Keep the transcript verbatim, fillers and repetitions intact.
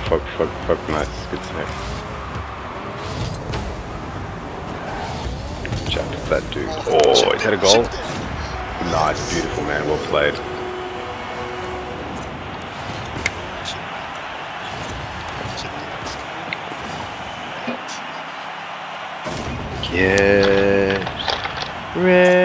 fuck, fuck, fuck, nice. Good save. Chat to that dude. Oh, he's had a goal. Nice, beautiful, man. Well played. Yes. Red.